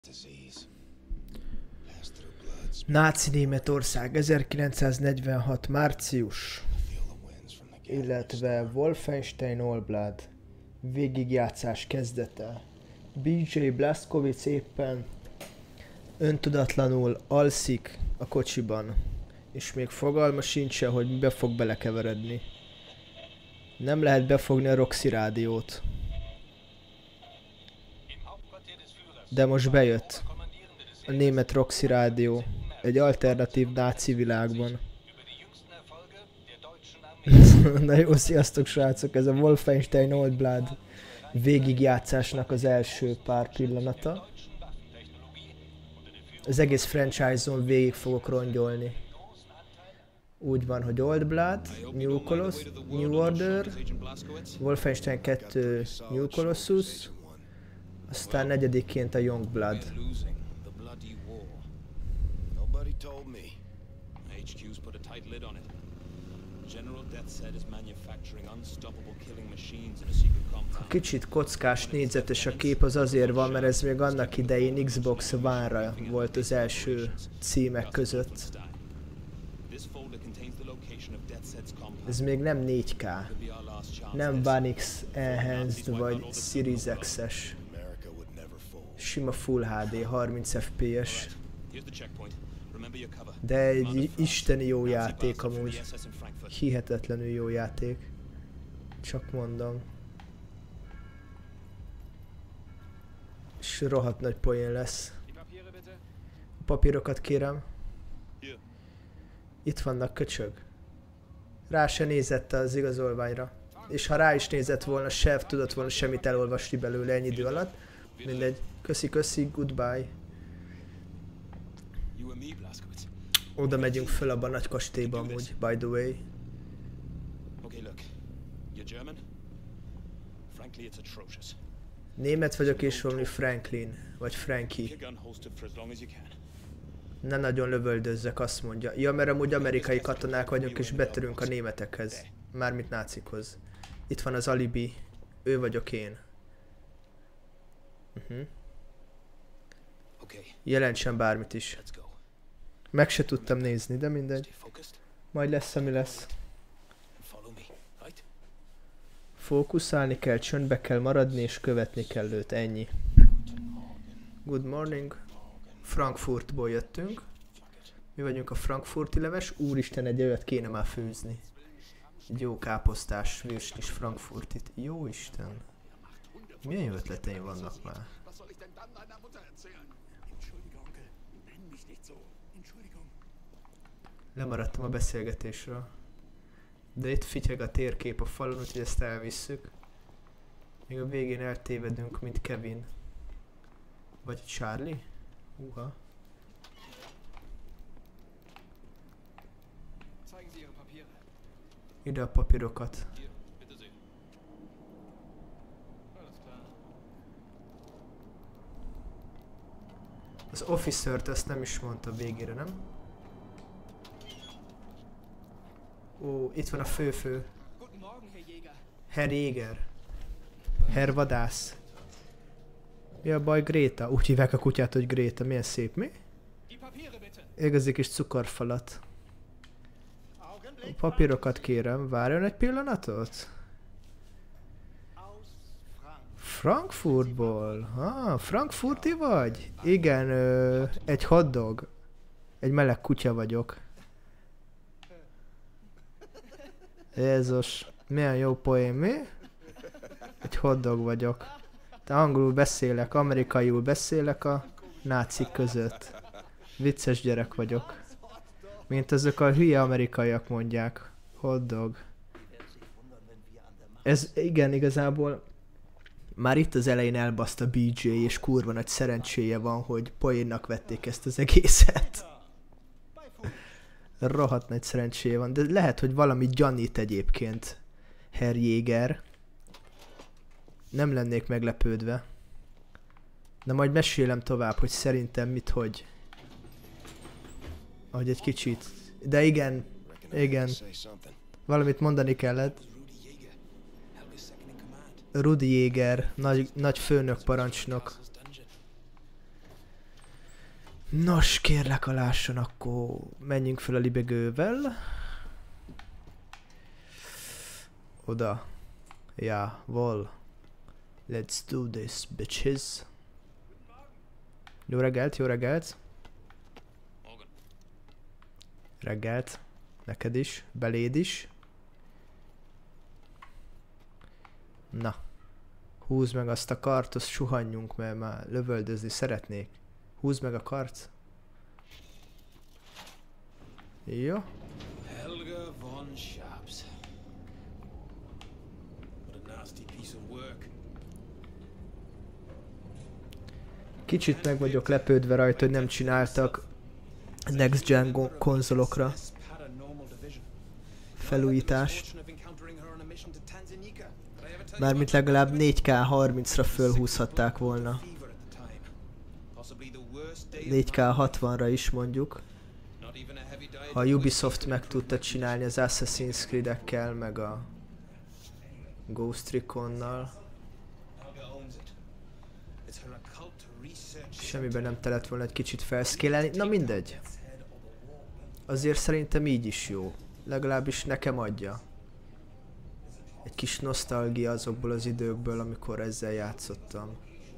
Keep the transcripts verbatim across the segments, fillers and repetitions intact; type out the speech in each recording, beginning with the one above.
Náci Németország ezerkilencszáznegyvenhat. március, illetve Wolfenstein All Blood végigjátszás kezdete. bé jé Blazkowicz éppen öntudatlanul alszik a kocsiban, és még fogalma sincsen, hogy mibe fog belekeveredni. Nem lehet befogni a Roxy rádiót. De most bejött a német Roxy rádió egy alternatív náci világban. Na jó, sziasztok srácok, ez a Wolfenstein All Blood végigjátszásnak az első pár pillanata. Az egész franchise-on végig fogok rongyolni. Úgy van, hogy Old Blood, New Colossus, New Order, Wolfenstein kettő, New Colossus, aztán negyedikként a Young Blood. Ha kicsit kockás, négyzetes a kép, az azért van, mert ez még annak idején Xbox One-ra volt az első címek között. Ez még nem négy ká, nem One X Enhanced vagy Series X-es. Sima Full há dé, harminc ef pé es. De egy isteni jó játék amúgy. Hihetetlenül jó játék. Csak mondom. És rohadt nagy poén lesz. A papírokat kérem. Itt vannak, köcsög. Rá se nézett az igazolványra. És ha rá is nézett volna, se tudott volna semmit elolvasni belőle ennyi idő alatt. Mindegy. Köszi, köszi, goodbye. Oda megyünk föl abba a nagy kastélyba amúgy, by the way. Német vagyok és valami Franklin, vagy Frankie. Ne nagyon lövöldözzek, azt mondja. Ja, mert amúgy amerikai katonák vagyunk és betörünk a németekhez. Mármint nácikhoz. Itt van az alibi. Ő vagyok én. Uh-huh. Jelentsen bármit is. Meg se tudtam nézni, de mindegy. Majd lesz, ami lesz. Fókuszálni kell, csöndbe kell maradni és követni kell őt, ennyi. Good morning. Frankfurtból jöttünk. Mi vagyunk a frankfurti leves. Úristen, egy olyat kéne már főzni. Egy jó káposztás, vős kis frankfurtit. Jó Isten. Milyen jó ötleteim vannak már? Lemaradtam a beszélgetésről. De itt fityeg a térkép a falon, úgyhogy ezt elvisszük. Még a végén eltévedünk, mint Kevin. Vagy Charlie? Uha. Ide a papírokat. Az officert ezt nem is mondta végére, nem? Ó, itt van a főfő. Herr Jäger. Herr Vadász. Mi a baj, Gréta? Úgy hívják a kutyát, hogy Gréta. Milyen szép, mi? Igazi kis cukorfalat. A papírokat kérem. Várjon egy pillanatot? Frankfurtból? Ah, frankfurti vagy? Igen, ö, egy hotdog. Egy meleg kutya vagyok. Jézus, milyen jó poén, mi? Egy hotdog vagyok. De angolul beszélek, amerikaiul beszélek a nácik között. Vicces gyerek vagyok. Mint azok a hülye amerikaiak mondják. Hotdog. Ez igen, igazából már itt az elején elbaszta bé jé, és kurva nagy szerencséje van, hogy poénnak vették ezt az egészet. Rohadt nagy szerencséje van, de lehet, hogy valami gyanít egyébként Herr Jäger. Nem lennék meglepődve. De majd mesélem tovább, hogy szerintem mit, hogy... Ahogy egy kicsit... De igen, igen. Valamit mondani kellett. Rudi Jäger, nagy, nagy főnök parancsnok. Nos, kérlek a lásson, akkor menjünk fel a libegővel. Oda. Ja, vol. Let's do this, bitches. Jó reggelt, jó reggelt. Reggelt. Neked is, beléd is. Na. Húzd meg azt a kart, azt suhanjunk, mert már lövöldözni szeretnék. Húzd meg a kart. Jó. Helga von Schaps. What a nasty piece of work. Kicsit meg vagyok lepődve rajta, hogy nem csináltak Next Gen konzolokra felújítást. Mármint legalább négy ká harmincra fölhúzhatták volna. négy ká hatvanra is mondjuk. Ha a Ubisoft meg tudta csinálni az Assassin's Creed-ekkel, meg a Ghost Recon-nal. Semmiben nem telett volna egy kicsit felszkélelni. Na mindegy. Azért szerintem így is jó. Legalábbis nekem adja. Egy kis nosztalgia azokból az időkből, amikor ezzel játszottam.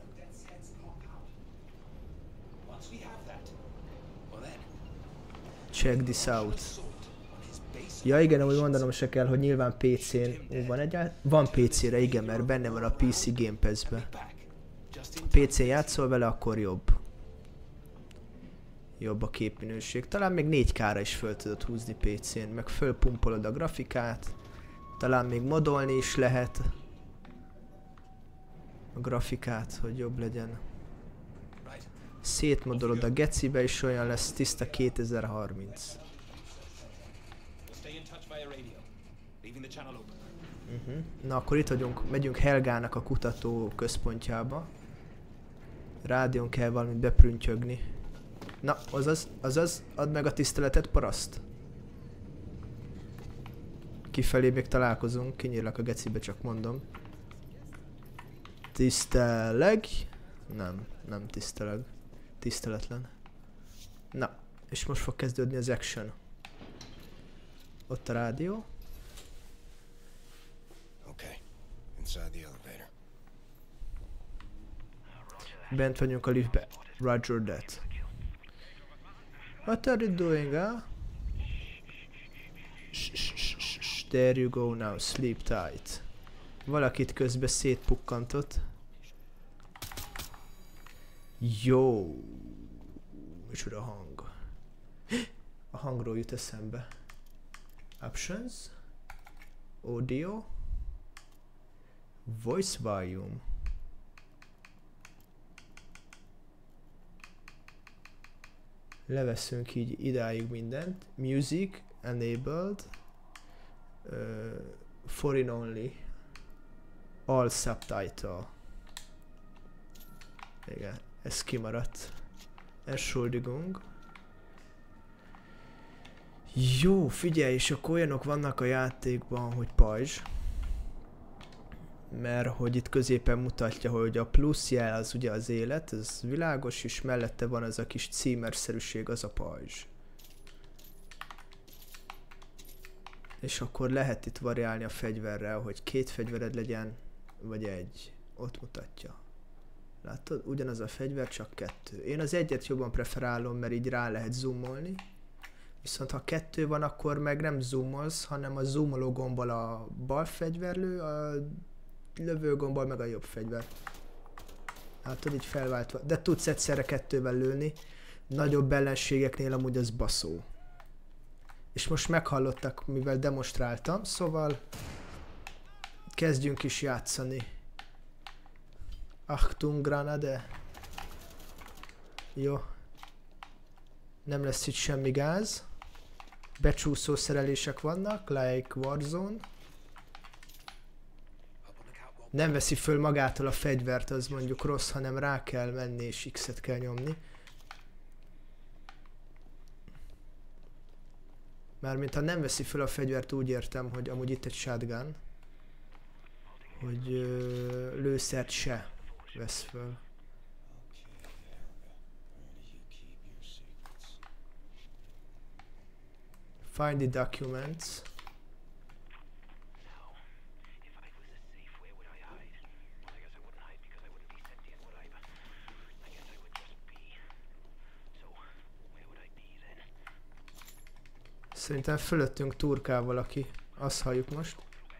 Check this out. Ja igen, ahogy mondanom se kell, hogy nyilván pé cén... Ó, van egyáltalán? Van pé cére, igen, mert benne van a pé cé Game Pass-be. pé cén játszol vele, akkor jobb. Jobb a képminőség. Talán még négy ká-ra is föl tudod húzni pé cén, meg fölpumpolod a grafikát. Talán még modolni is lehet a grafikát, hogy jobb legyen. Szétmodolod a gecibe, és olyan lesz tiszta kétezer-harminc. Uh-huh. Na akkor itt vagyunk, megyünk Helgának a kutató központjába. Rádión kell valamit beprüntjögni. Na, azaz, azaz, add meg a tiszteletet, paraszt. Kifelé még találkozunk, kinyírlak a gecibe, csak mondom. Tiszteleg? Nem, nem tiszteleg. Tiszteletlen. Na, és most fog kezdődni az action. Ott a rádió. Okay. Inside the elevator. Bent vagyunk a liftbe. Roger that. What are you doing, huh? Shh, shh, shh, shh. There you go now, sleep tight. Valakit közben szétpukkantott. Jó. Micsoda hang. A hangról jut eszembe. Options. Audio. Voice volume. Leveszünk így idáig mindent. Music enabled. Uh, foreign only. All subtitle. Igen, ez kimaradt. Entschuldigung. Jó, figyelj, és akkor olyanok vannak a játékban, hogy pajzs. Mert hogy itt középen mutatja, hogy a plusz jel az ugye az élet, ez világos, és mellette van az a kis címerszerűség, az a pajzs. És akkor lehet itt variálni a fegyverrel, hogy két fegyvered legyen, vagy egy. Ott mutatja. Látod? Ugyanaz a fegyver, csak kettő. Én az egyet jobban preferálom, mert így rá lehet zoomolni. Viszont ha kettő van, akkor meg nem zoomolsz, hanem a zoomoló gombbal a bal fegyverlő, a lövőgombbal meg a jobb fegyver. Látod, így felváltva. De tudsz egyszerre kettővel lőni. Nagyobb ellenségeknél amúgy az baszó. És most meghallottak, mivel demonstráltam, szóval kezdjünk is játszani. Achtung Granade. Jó. Nem lesz itt semmi gáz. Becsúszó szerelések vannak, like Warzone. Nem veszi föl magától a fegyvert, az mondjuk rossz, hanem rá kell menni és X-et kell nyomni. Mármint ha nem veszi föl a fegyvert, úgy értem, hogy amúgy itt egy shotgun. Hogy ö, lőszert se vesz föl. Find the documents. Szerintem fölöttünk turkál valaki. Azt halljuk most.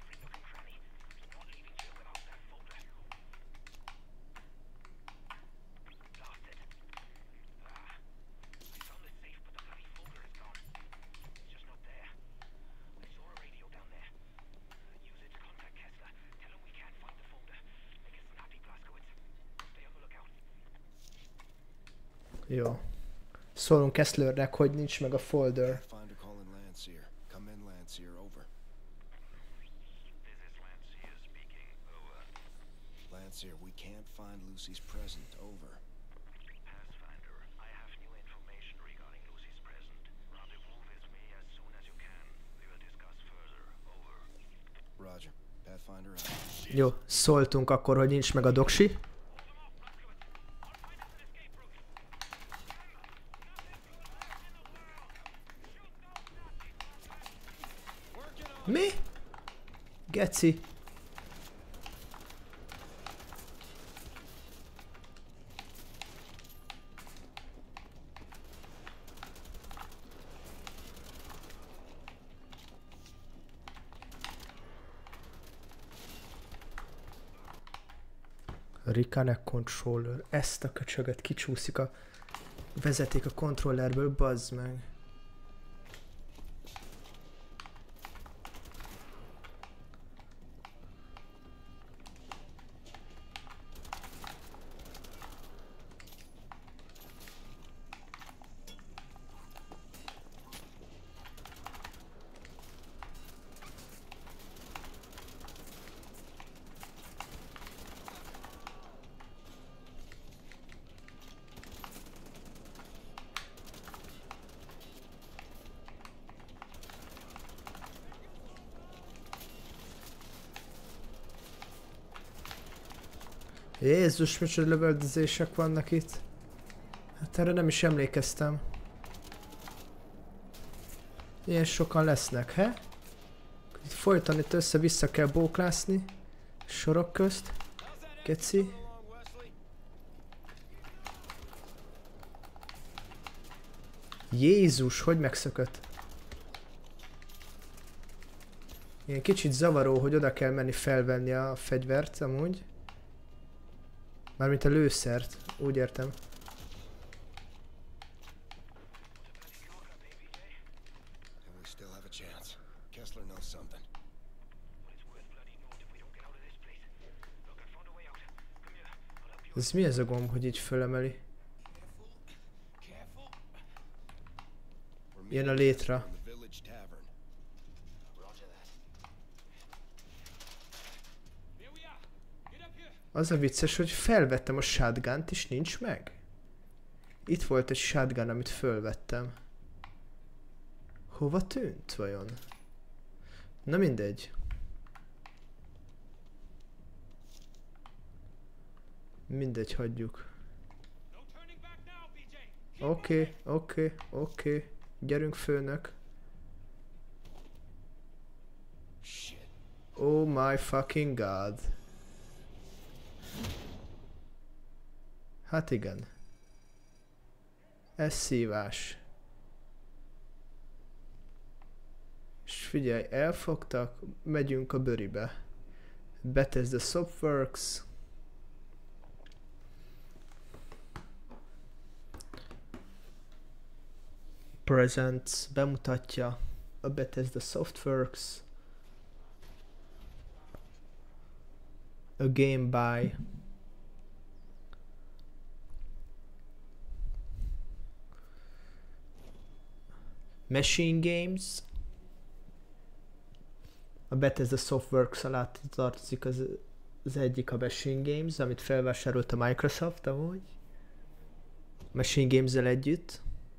Jó. Szólunk Kesslernek, hogy nincs meg a folder. Finder calling Landseer. Come in, Landseer. Over. This is Landseer speaking. Over. Landseer, we can't find Lucy's present. Over. Pathfinder, I have new information regarding Lucy's present. Rendezvous with me as soon as you can. We will discuss further. Over. Roger. Pathfinder out. Jó, szóltunk akkor, hogy nincs meg a doksi. Mi? Geci. Reconnect controller. Ezt a köcsögöt kicsúszik a vezeték a kontrollerből, bazd meg. Jézus, micsoda lövöldözések vannak itt. Hát erre nem is emlékeztem. Ilyen sokan lesznek, he? Itt folyton itt össze-vissza kell bóklászni. Sorok közt. Geci. Jézus, hogy megszökött? Ilyen kicsit zavaró, hogy oda kell menni felvenni a fegyvert amúgy. Mármint a lőszert, úgy értem. And we still have a chance. Kessler knows something. Ez mi ez a gomb, hogy így fölemeli? Jön a létre. Az a vicces, hogy felvettem a shotgunt és nincs meg. Itt volt egy shotgun, amit fölvettem. Hova tűnt vajon? Na mindegy. Mindegy, hagyjuk. Oké, okay, oké, okay, oké. Okay. Gyerünk főnök. Oh my fucking god. Hát igen. Ez szívás. És figyelj, elfogtak, megyünk a bőribe. Bethesda Softworks. Presents bemutatja a Bethesda Softworks. A game by Machine Games. A Bethesda Softworks alá tartozik az, az egyik a Machine Games, amit felvásárolt a Microsoft amúgy. Machine Games-el együtt.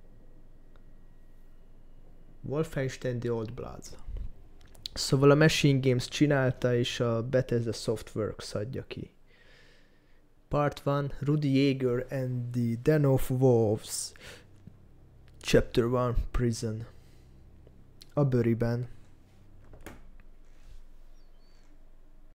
Wolfenstein The Old Blood. Szóval a Machine Games csinálta, és a Bethesda Softworks adja ki. Part one, Rudy Yeager and the Den of Wolves. Chapter one, Prison. A Böriben.